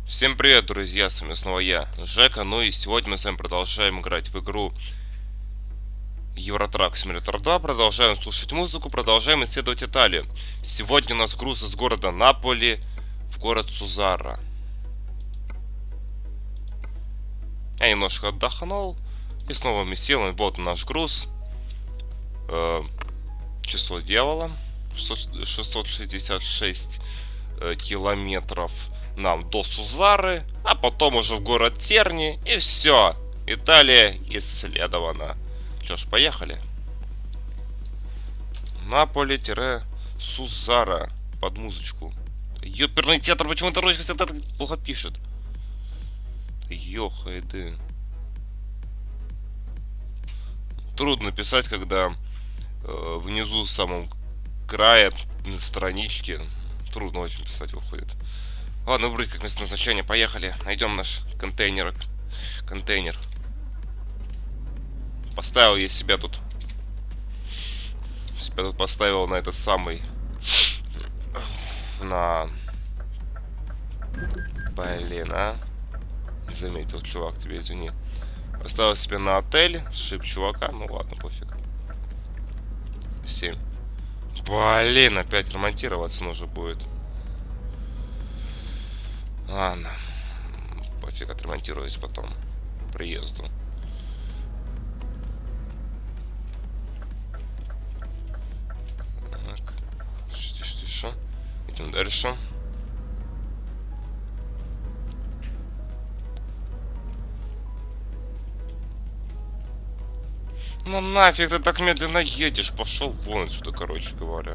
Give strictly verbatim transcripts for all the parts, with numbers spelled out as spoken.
Всем привет, друзья, с вами снова я, Жека, ну и сегодня мы с вами продолжаем играть в игру Euro Truck Simulator два, продолжаем слушать музыку, продолжаем исследовать Италию. Сегодня у нас груз из города Наполи в город Сузара. Я немножко отдохнул и с новыми силами. Вот наш груз. Э, число дьявола. шестьсот шестьдесят шесть э, километров нам до Сузары, а потом уже в город Терни, и все. Италия исследована. Что ж, поехали. Наполи-Сузара под музычку. Ёперный театр, почему эта ручка всегда так плохо пишет? Ёхайды. Трудно писать, когда э, внизу в самом крае странички. Трудно очень писать выходит. Ладно, выбрать как место назначения. Поехали. Найдем наш контейнер. Контейнер. Поставил я себя тут. Себя тут поставил на этот самый. На. Блин, а. Не заметил, чувак, тебе извини. Поставил себе на отель. Шип чувака. Ну ладно, пофиг. семь. Блин, опять ремонтироваться нужно будет. Ладно. Пофиг, отремонтируюсь потом. К приезду. Так. Тише, тише. Идем дальше. Ну нафиг ты так медленно едешь? Пошел вон отсюда, короче говоря.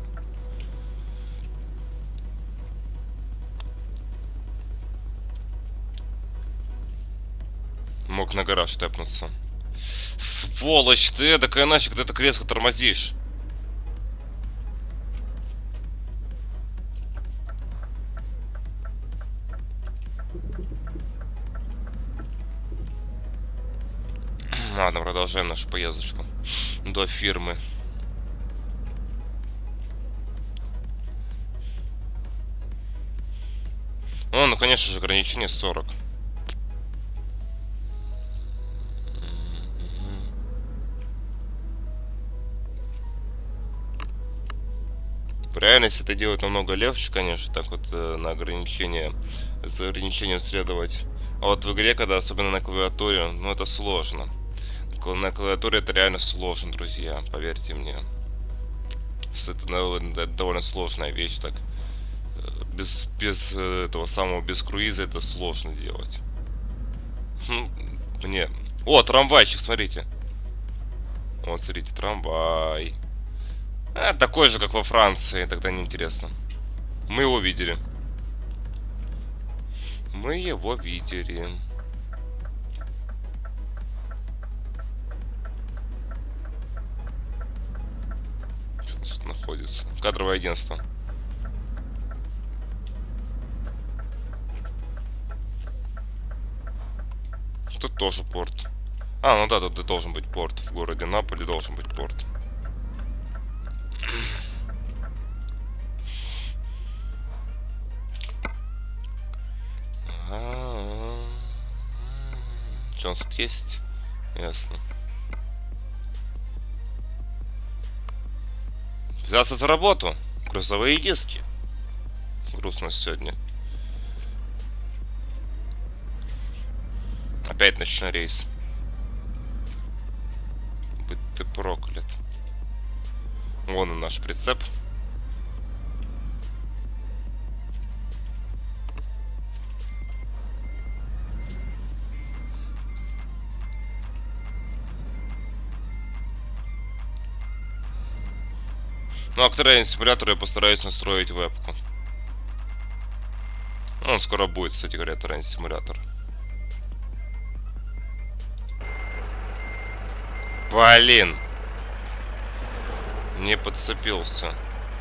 Мог на гараж тэпнуться. Сволочь ты, такая нафиг ты так резко тормозишь. Ладно, продолжаем нашу поездочку до фирмы. Ну, ну, конечно же, ограничение сорок. В реальности это делать намного легче, конечно, так вот э, на ограничение, с ограничением следовать. А вот в игре, когда особенно на клавиатуре, ну это сложно. На клавиатуре это реально сложно, друзья, поверьте мне. Это довольно сложная вещь, так. Без, без этого самого, без круиза это сложно делать. Мне... О, трамвайчик, смотрите. Вот, смотрите, трамвай. А, такой же, как во Франции, тогда неинтересно. Мы его видели. Мы его видели. Что у нас тут находится? Кадровое агентство. Тут тоже порт. А, ну да, тут должен быть порт. В городе Наполи должен быть порт. Что у нас тут есть? Ясно. Взяться за работу. Грузовые диски. Груз у нас сегодня. Опять ночной рейс. Будь ты проклят. Вон и наш прицеп. Ну, а к трейн симулятору я постараюсь настроить вебку. Ну, он скоро будет, кстати говоря, трейн симулятор. Блин! Не подцепился.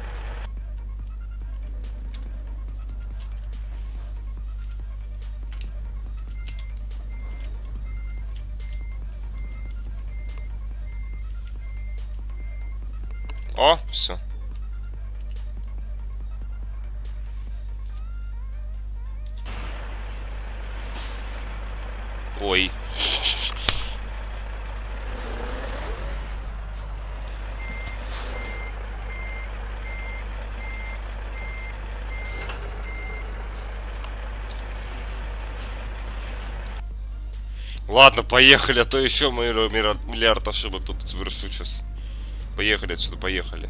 О, все. Ой. Ладно, поехали, а то еще миллиард, миллиард ошибок тут совершу сейчас. Поехали отсюда, поехали.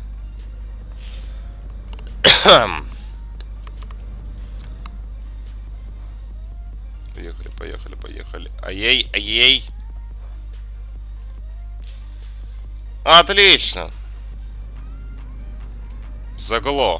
Поехали, поехали, поехали. Ай-ей, ай-ей. Отлично. Заглох.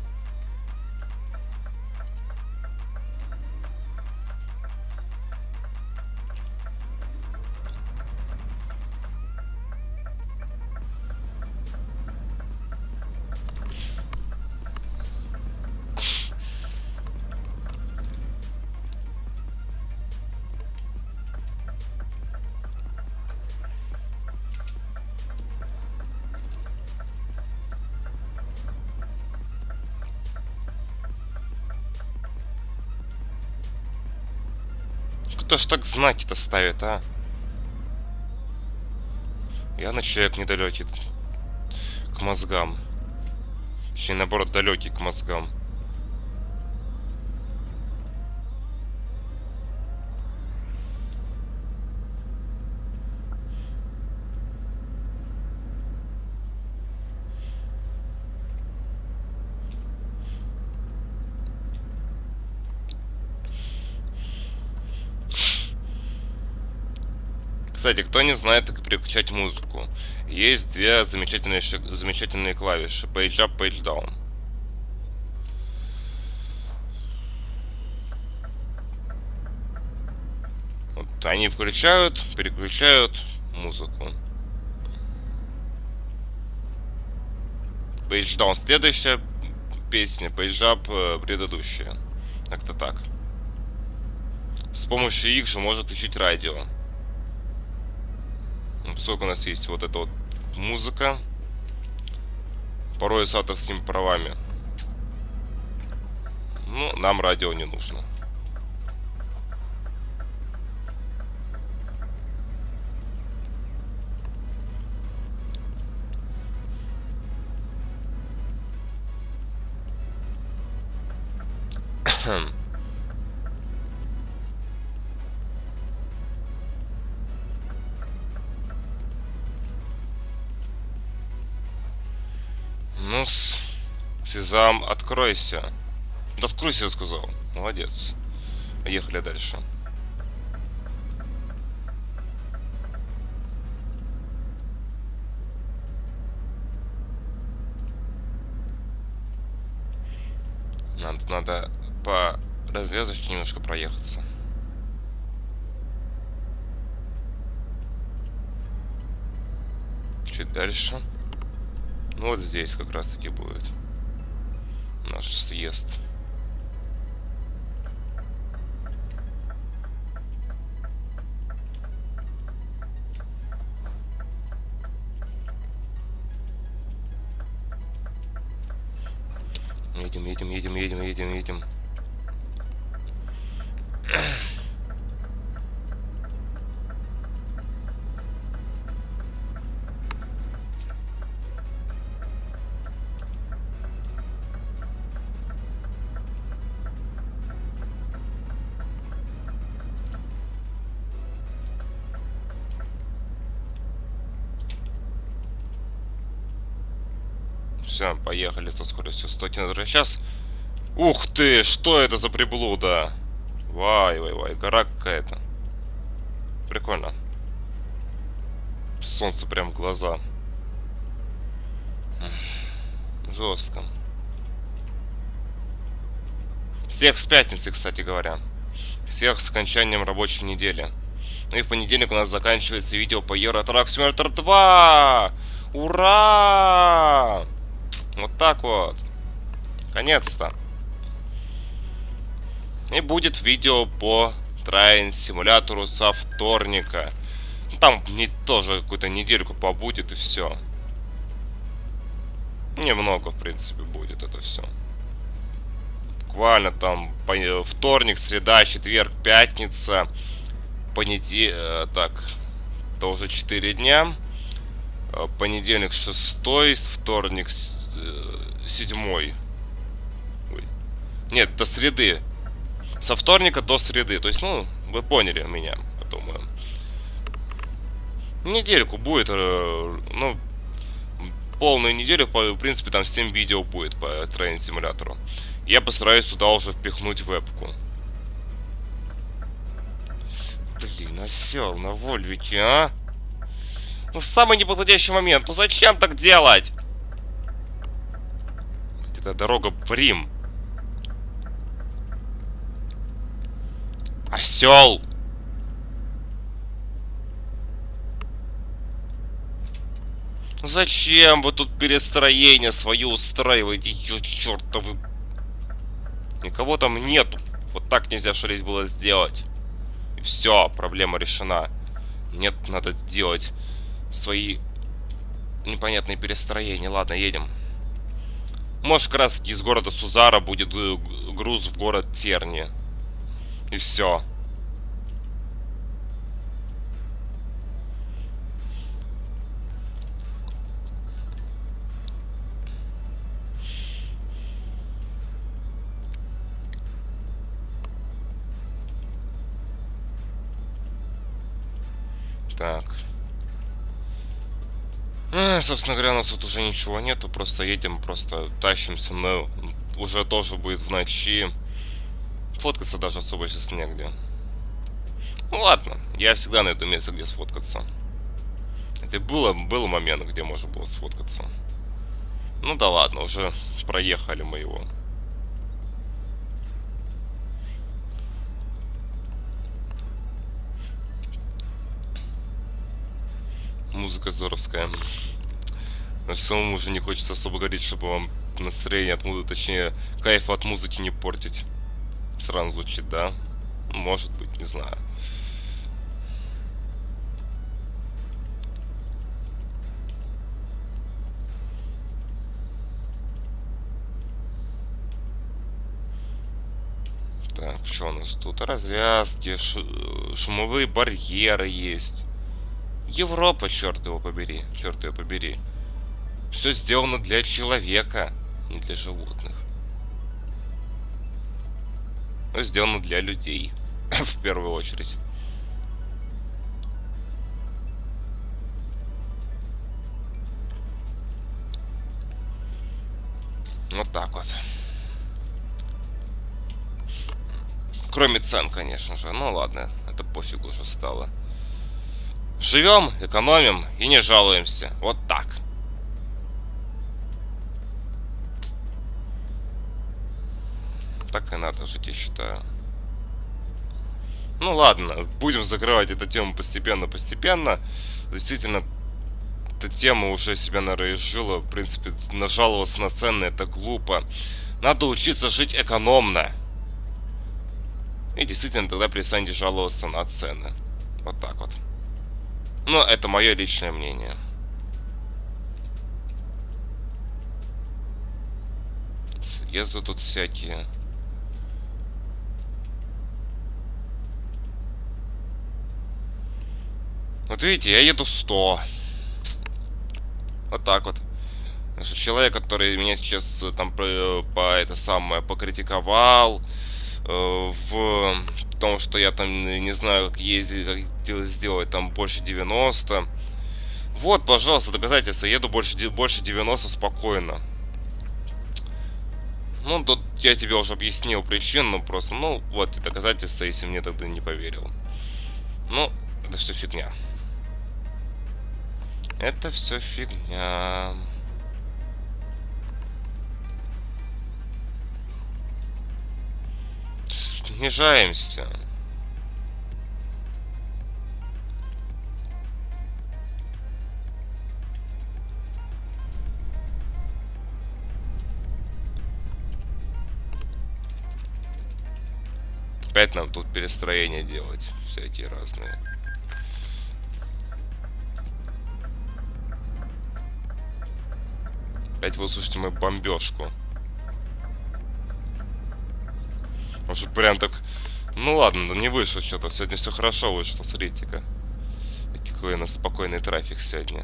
Кто ж так знаки-то ставит, а? Явно человек недалекий к мозгам. Точнее, наоборот, далекий к мозгам. Кстати, кто не знает, как переключать музыку, есть две замечательные, замечательные клавиши: Page Up, Page Down. Вот, они включают, переключают музыку. Page Down следующая песня, Page Up предыдущая. Как-то так. С помощью их же можно включить радио. Поскольку у нас есть вот эта вот музыка, порой с авторскими правами, ну, нам радио не нужно. Ну, Сезам, откройся. Да откройся, я сказал. Молодец. Поехали дальше. Надо, надо по развязочке немножко проехаться. Чуть дальше. Ну вот здесь как раз таки будет наш съезд. Едем, едем, едем, едем, едем, едем. Все, поехали со скоростью сто километров в час. Ух ты, что это за приблуда? Вай, вай, вай, гора какая-то. Прикольно. Солнце прям в глаза. Жестко. Всех с пятницы, кстати говоря. Всех с окончанием рабочей недели. Ну и в понедельник у нас заканчивается видео по Euro Truck Simulator два. Ура! Вот так вот. Наконец-то. И будет видео по Train симулятору со вторника. Там не тоже какую-то недельку побудет и все. Немного, в принципе, будет это все. Буквально там вторник, среда, четверг, пятница. понедельник... Так, это уже четыре дня. Понедельник шестой, вторник седьмой. Ой. Нет, до среды. Со вторника до среды. То есть, ну, вы поняли меня, я думаю. Недельку будет, ну, полную неделю, в принципе, там семь видео будет по Train Simulator. Я постараюсь туда уже впихнуть вебку. Блин, осел на Вольвике, а? Ну, самый неподходящий момент. Ну, зачем так делать? Это дорога в Рим. Осел! Зачем вы тут перестроение свое устраиваете, ё чёртовы? Никого там нету. Вот так нельзя шалить было сделать. И все, проблема решена. Нет, надо делать свои непонятные перестроения. Ладно, едем. Может, как раз из города Сузара будет груз в город Терни. И все. Так. А, собственно говоря, у нас тут уже ничего нету. Просто едем, просто тащимся. Но уже тоже будет в ночи. Фоткаться даже особо сейчас негде. Ну ладно, я всегда найду место, где сфоткаться. Это было, был момент, где можно было сфоткаться. Ну да ладно, уже проехали мы его. Музыка здоровская. Но самому уже не хочется особо говорить, чтобы вам настроение от музыки, точнее, кайф от музыки не портить. Сразу звучит, да? Может быть, не знаю. Так, что у нас тут? Развязки, шумовые барьеры есть. Европа, черт его побери, черт его побери. Все сделано для человека, не для животных. Но сделано для людей, в первую очередь. Вот так вот. Кроме цен, конечно же. Ну ладно, это пофигу уже стало. Живем, экономим и не жалуемся. Вот так. Так и надо жить, я считаю. Ну ладно, будем закрывать эту тему постепенно-постепенно. Действительно, эта тема уже себя, наверное, изжила. В принципе, нажаловаться на цены — это глупо. Надо учиться жить экономно. И действительно, тогда перестаньте жаловаться на цены. Вот так вот. Но это мое личное мнение. Съезды тут всякие. Вот видите, я еду сто. Вот так вот. Человек, который меня сейчас там по, по это самое покритиковал э, в том, что я там не знаю, как ездить, как сделать там больше девяноста. Вот, пожалуйста, доказательства. Еду больше, больше девяноста спокойно. Ну, тут я тебе уже объяснил причину, но просто, ну, вот и доказательства, если мне тогда не поверил. Ну, это все фигня. Это все фигня. Снижаемся. Опять нам тут перестроения делать всякие разные. Опять вы услышите мою бомбежку. Может, прям так Ну ладно, ну не вышло что-то. Сегодня все хорошо вышло, смотрите-ка. Какой у нас спокойный трафик сегодня.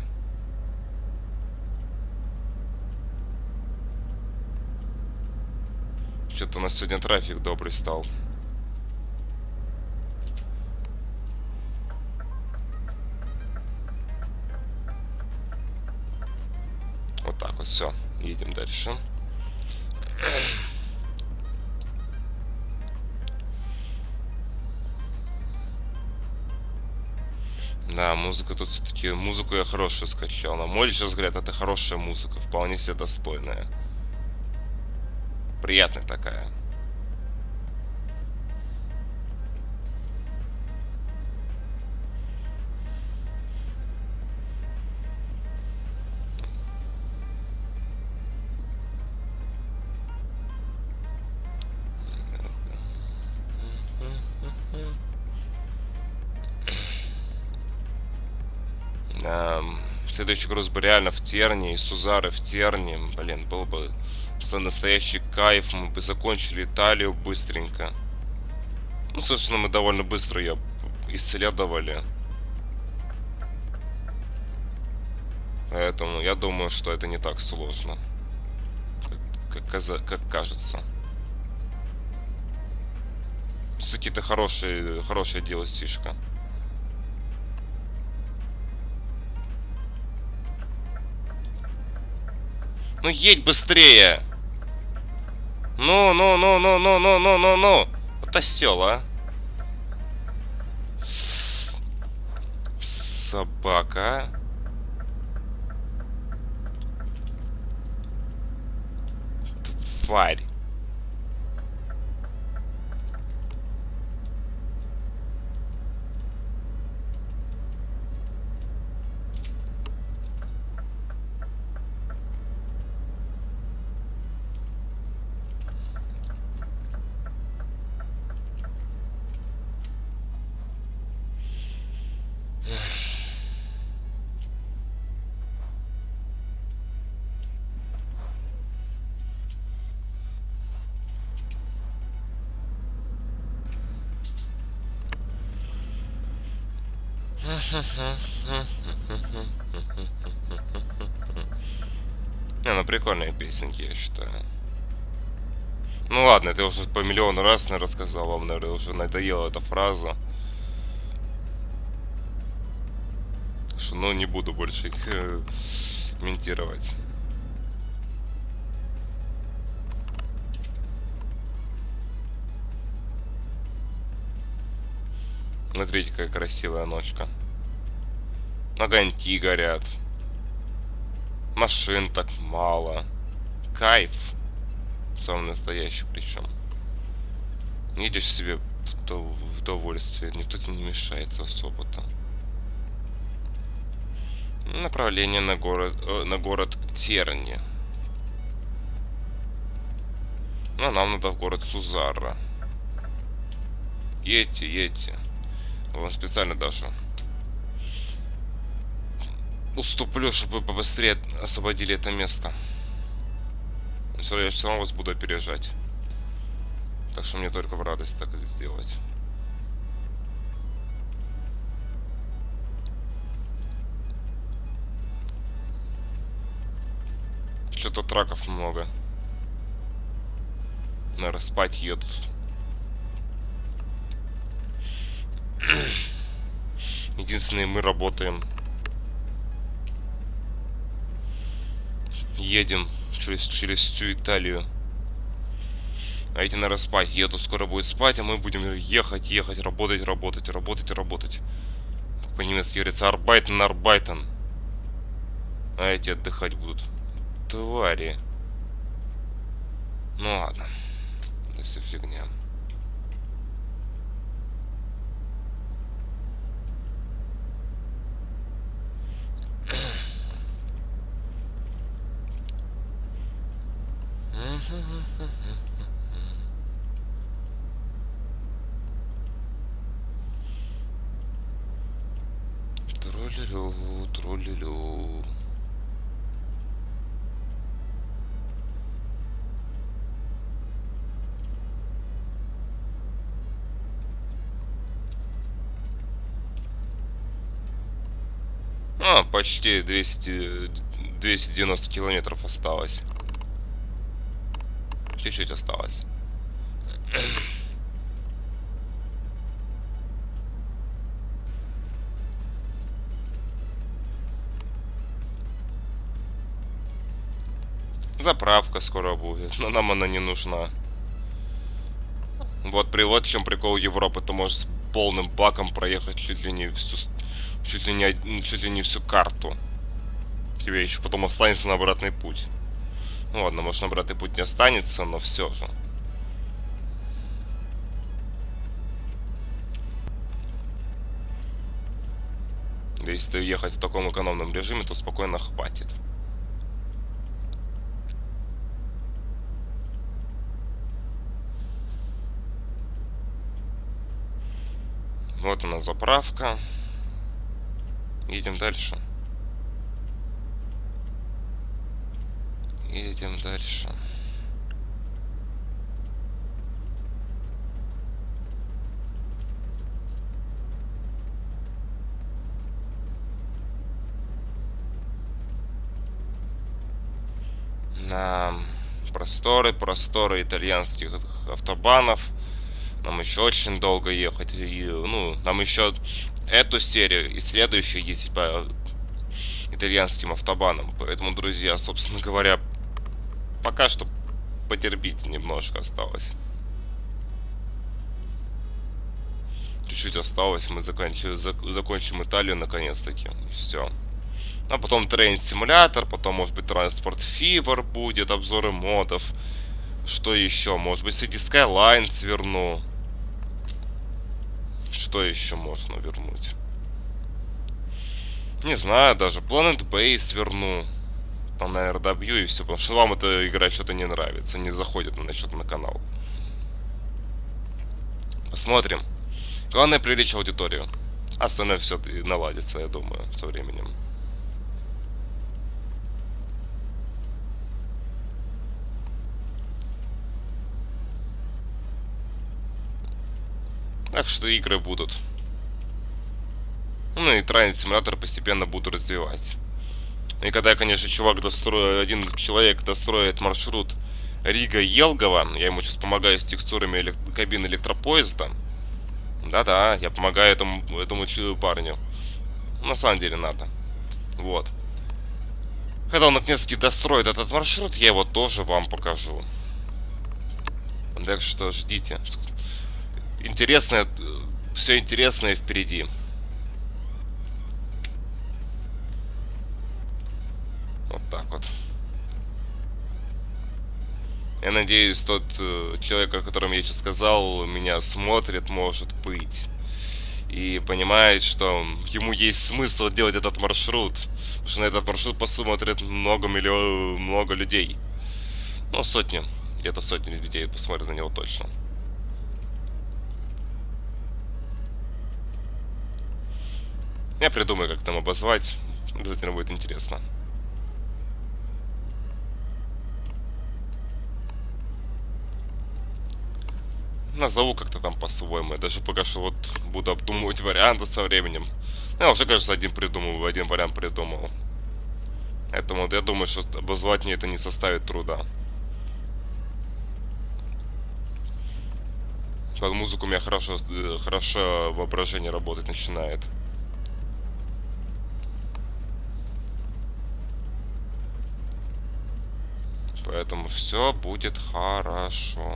Что-то у нас сегодня трафик добрый стал. Вот так вот, все. Едем дальше. Да, музыка тут все-таки... Музыку я хорошую скачал. На моде сейчас говорят, это хорошая музыка. Вполне себе достойная. Приятная такая. Um, следующий груз бы реально в Терне, и Сузары в Терне. Блин, был бы настоящий кайф. Мы бы закончили Италию быстренько. Ну, собственно, мы довольно быстро ее исследовали. Поэтому я думаю, что это не так сложно, как, как, как кажется. Все-таки это хорошее, хорошее дело, стишка. Ну едь быстрее! Ну, ну, ну, ну, ну, ну, ну, ну, ну! Вот осел, а! Собака. Тварь. Не, ну прикольные песенки, я считаю. Ну ладно, это уже по миллиону раз, наверное, рассказал вам, наверное, уже надоела эта фраза. Так что, ну, не буду больше их комментировать. Смотрите, какая красивая ночка. Огоньки горят. Машин так мало. Кайф. Самый настоящий причем. Едешь себе в удовольствие. Никто тебе не мешается особо-то. Направление на город, э, на город Терни. Ну, нам надо в город Сузара. Едьте, едьте. Вам специально даже уступлю, чтобы вы побыстрее освободили это место. Я все равно вас буду опережать. Так что мне только в радость так это сделать. Что-то траков много. Наверное, спать едут. Единственное, мы работаем. Едем через, через всю Италию. А эти, наверное, спать едут. Скоро будет спать, а мы будем ехать, ехать, работать, работать, работать, работать. По-немецки говорится «Arbeiten, arbeiten». А эти отдыхать будут. Твари. Ну ладно. Это все фигня. Троллилю, троллилю. А, почти двести, двести девяносто километров осталось. Чуть-чуть осталось. Заправка скоро будет, но нам она не нужна. Вот при вот в чем прикол Европы, ты можешь с полным баком проехать чуть ли не всю, чуть ли не, чуть ли не всю карту. Тебе еще потом останется на обратный путь. Ну ладно, может на обратный путь не останется, но все же. Если ехать в таком экономном режиме, то спокойно хватит. Вот она заправка. Едем дальше. Едем дальше. На просторы, просторы итальянских автобанов. Нам еще очень долго ехать. И, ну, нам еще эту серию и следующую ездить по итальянским автобанам. Поэтому, друзья, собственно говоря, пока что потерпите, немножко осталось. Чуть-чуть осталось, мы закончим, закончим Италию наконец-таки. Все. А потом Train Simulator, потом, может быть, Transport Fever будет, обзоры модов. Что еще? Может быть, City Skylines верну. Что еще можно вернуть? Не знаю, даже Planet Base верну. Там, наверное, добью и все. Потому что вам эта игра что-то не нравится. Не заходит на что-то на канал. Посмотрим. Главное привлечь аудиторию. Остальное все наладится, я думаю, со временем. Так что игры будут. Ну и Train Simulator постепенно буду развивать. И когда, конечно, чувак достроит, один человек достроит маршрут Рига-Елгово, я ему сейчас помогаю с текстурами элек... кабины электропоезда. Да-да, я помогаю этому, этому парню. На самом деле надо. Вот. Когда он наконец-таки достроит этот маршрут, я его тоже вам покажу. Так что ждите. Интересное, все интересное впереди. Вот так вот. Я надеюсь, тот э, человек, о котором я сейчас сказал, меня смотрит, может быть. И понимает, что ему есть смысл делать этот маршрут. Потому что на этот маршрут посмотрит много миллион, много людей. Ну, сотни. Где-то сотни людей посмотрят на него точно. Я придумаю, как там обозвать. Обязательно будет интересно. Назову как-то там по-своему. Я даже пока что вот буду обдумывать варианты со временем. Я уже, кажется, один придумал, один вариант придумал. Поэтому я думаю, что обозвать мне это не составит труда. Под музыку у меня хорошо, хорошо воображение работать начинает. Поэтому все будет хорошо.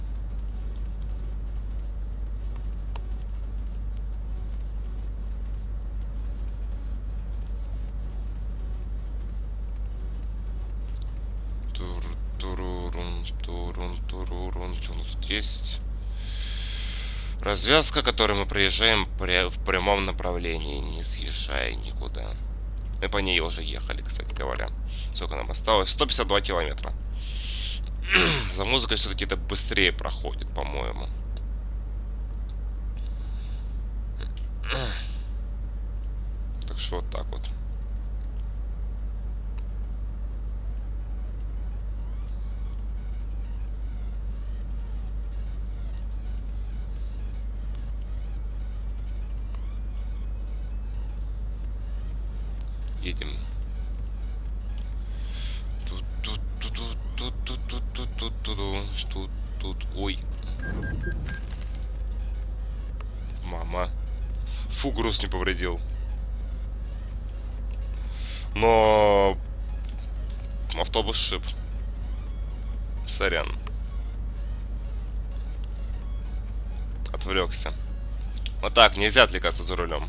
Тур, турурун, турун, турурун. Что у нас тут есть? Развязка, которую мы проезжаем в прямом направлении, не съезжая никуда. Мы по ней уже ехали, кстати говоря. Сколько нам осталось? сто пятьдесят два километра. За музыкой все-таки это быстрее проходит, по-моему. Так что вот так вот. Едем. Тут, тут, тут, тут, тут, тут, тут, тут, тут, тут, тут, ой. Мама. Фу, груз не повредил. Но автобус шип. Сорян. Отвлекся. Вот так, нельзя отвлекаться за рулем.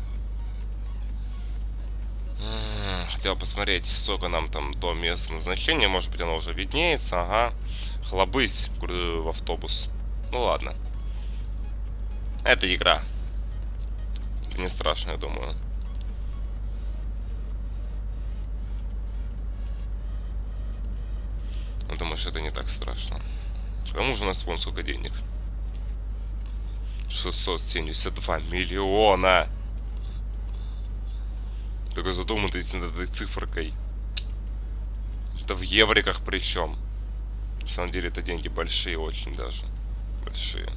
Хотел посмотреть, сколько нам там до места назначения. Может быть, оно уже виднеется. Ага. Хлобысь в автобус. Ну ладно. Это игра. Это не страшно, я думаю. Я думаю, что это не так страшно. К тому же у нас вон сколько денег. шестьсот семьдесят два миллиона. Только задумайтесь над этой цифрой. Это в евриках причем. На самом деле это деньги большие, очень даже. Большие.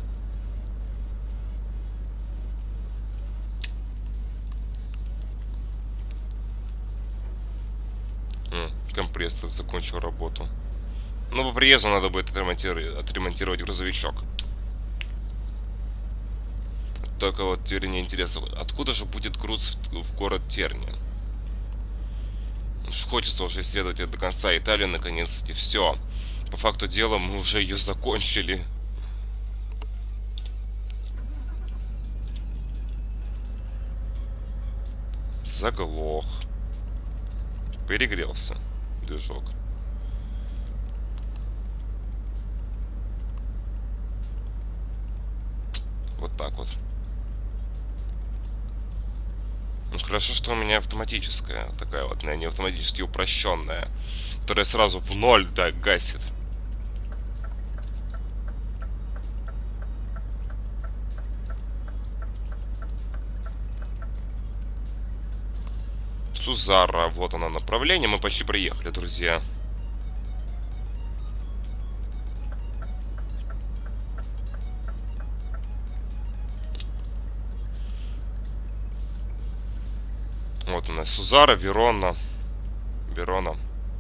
М, компрессор закончил работу. Ну, по приезду надо будет отремонтировать, отремонтировать грузовичок. Только вот теперь мне интересно, откуда же будет груз в, в город Терни? Хочется уже исследовать это до конца. Италию наконец-таки. Все. По факту дела мы уже ее закончили. Заглох. Перегрелся движок. Вот так вот. Ну, хорошо, что у меня автоматическая, такая вот, не автоматически упрощенная, которая сразу в ноль, да, гасит. Сузара, вот оно направление, мы почти приехали, друзья. Вот она, Сузара, Верона. Верона.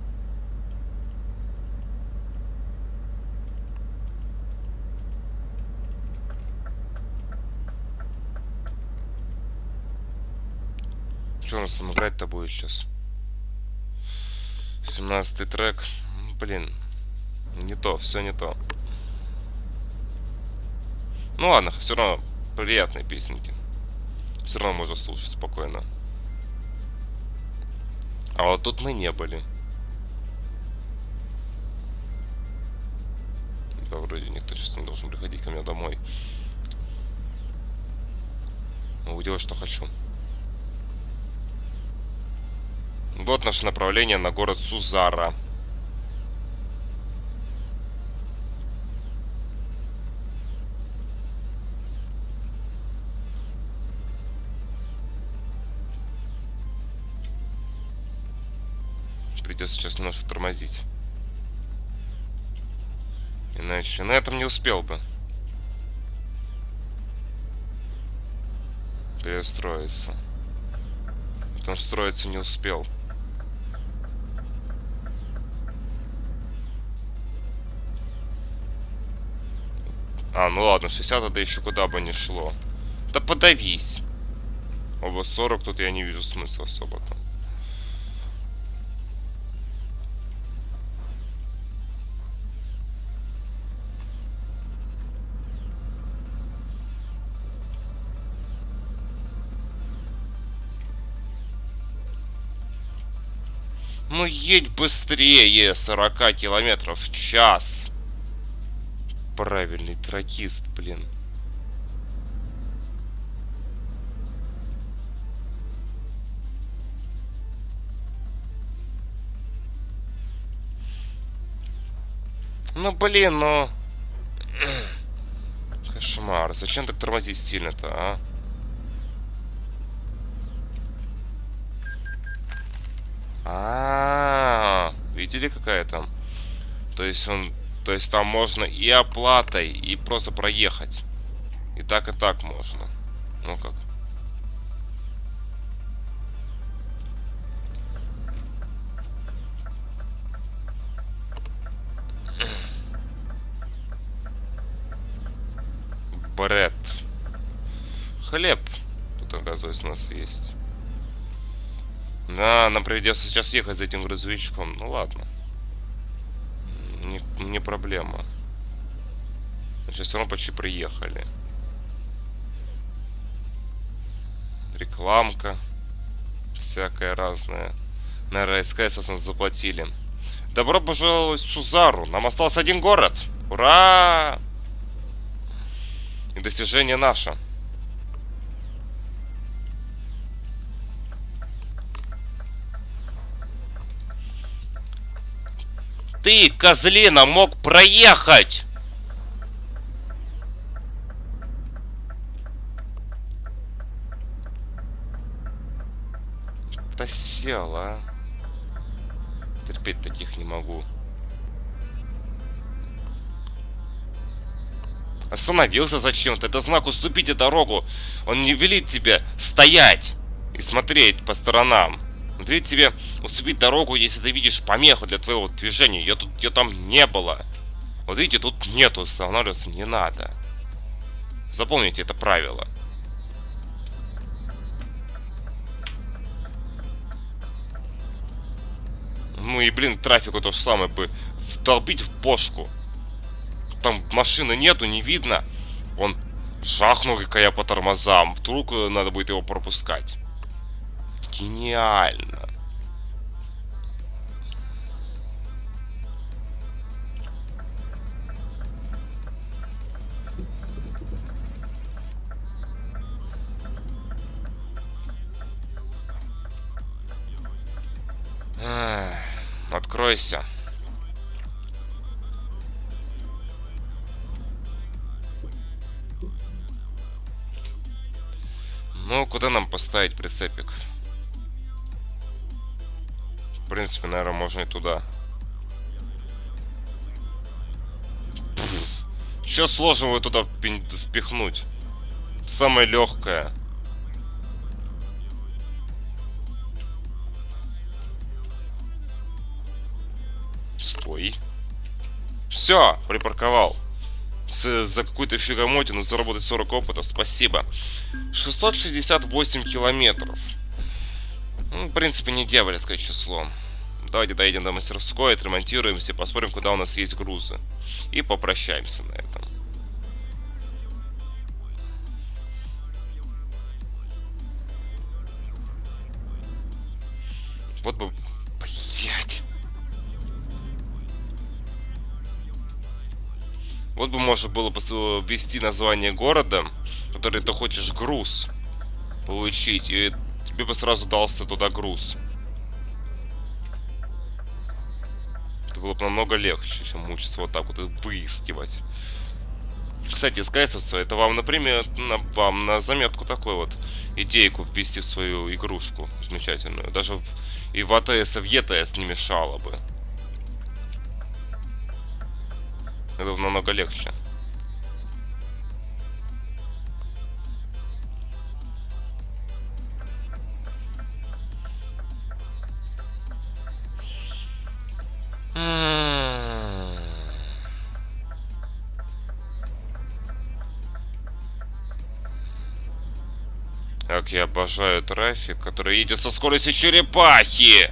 Что у нас там играть-то будет сейчас? семнадцатый трек. Блин. Не то, все не то. Ну ладно, все равно приятные песенки. Все равно можно слушать спокойно. А вот тут мы не были. Да, вроде никто сейчас не должен приходить ко мне домой. Могу делать, что хочу. Вот наше направление на город Сузара. Придется сейчас немножко тормозить. Иначе на этом не успел бы перестроиться. Там строиться не успел. А, ну ладно, шестьдесят это еще куда бы ни шло. Да подавись. Оба сорок тут я не вижу смысла особо-то. Ну едь быстрее, сорок километров в час. Правильный тракист, блин. Ну блин, ну... Кошмар, зачем так тормозить сильно-то, а? А, -а, -а видели, какая там? То есть он, то есть там можно и оплатой, и просто проехать. И так, и так можно. Ну как? Бред. Хлеб. Тут, оказывается, у нас есть. Да, нам придется сейчас ехать за этим грузовичком. Ну ладно. Не, не проблема. Сейчас все равно почти приехали. Рекламка. Всякая разная. Наверное, СКС нас заплатили. Добро пожаловать в Сузару. Нам остался один город. Ура! И достижение наше. Ты, козлина, мог проехать! Да сел, а? Терпеть таких не могу. Остановился зачем-то. Это знак «Уступите дорогу». Он не велит тебе стоять и смотреть по сторонам. Он велит тебе уступить дорогу, если ты видишь помеху для твоего движения. Ее тут, ее там не было. Вот видите, тут нету, останавливаться не надо. Запомните это правило. Ну и, блин, трафику то же самое бы вдолбить в бошку. Там машины нету, не видно. Он жахнул-ка я по тормозам. Вдруг надо будет его пропускать. Гениально. Эх, откройся. Ну, куда нам поставить прицепик? В принципе, наверное, можно и туда. Че сложного туда впихнуть? Самое легкое. Стой. Все, припарковал. С, за какую-то фигамотину заработать сорок опыта, спасибо. шестьсот шестьдесят восемь километров. Ну, в принципе, не дьявольское число. Давайте доедем до мастерской, отремонтируемся, посмотрим, куда у нас есть грузы. И попрощаемся на этом. Вот бы... Блять. Вот бы можно было ввести название города, который ты хочешь груз получить, и тебе бы сразу дался туда груз. Это было бы намного легче, чем мучиться вот так вот и выискивать. Кстати, СКСовцы, это вам, например, на, вам на заметку такой вот идейку ввести в свою игрушку замечательную. Даже в, и в АТС, и в ЕТС не мешало бы. Это намного легче. Как я обожаю трафик, который едет со скоростью черепахи!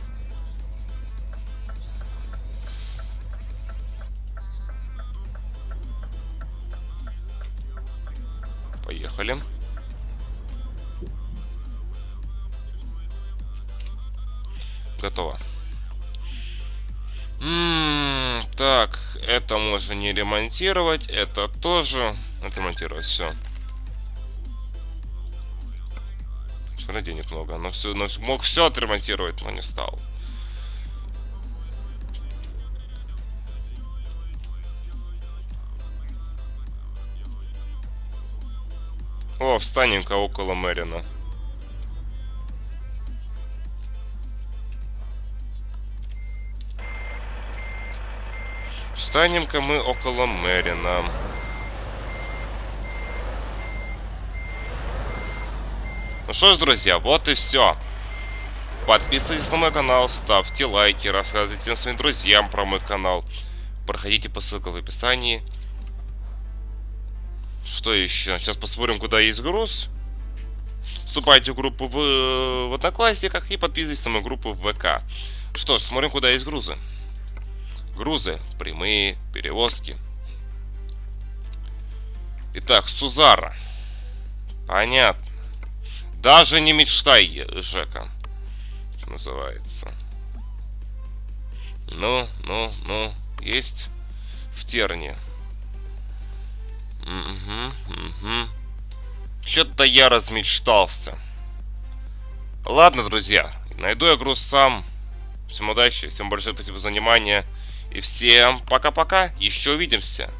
Поехали. Готово. М-м, так, это можно не ремонтировать, это тоже отремонтировать, все. Все равно денег много, но, все, но мог все отремонтировать, но не стал. О, встанем-ка около Мэрина. Встанем-ка мы около Мэрина. Ну что ж, друзья, вот и все. Подписывайтесь на мой канал, ставьте лайки, рассказывайте своим друзьям про мой канал. Проходите по ссылке в описании. Что еще? Сейчас посмотрим, куда есть груз. Вступайте в группу в, в Одноклассниках и подписывайтесь на мою группу в ВК. Что ж, смотрим, куда есть грузы. Грузы, прямые, перевозки. Итак, Сузара. Понятно. Даже не мечтай, Жека. Что называется. Ну, ну, ну. Есть в терне. Угу, угу. Что-то я размечтался. Ладно, друзья. Найду я груз сам. Всем удачи, всем большое спасибо за внимание. И всем пока-пока. Еще увидимся.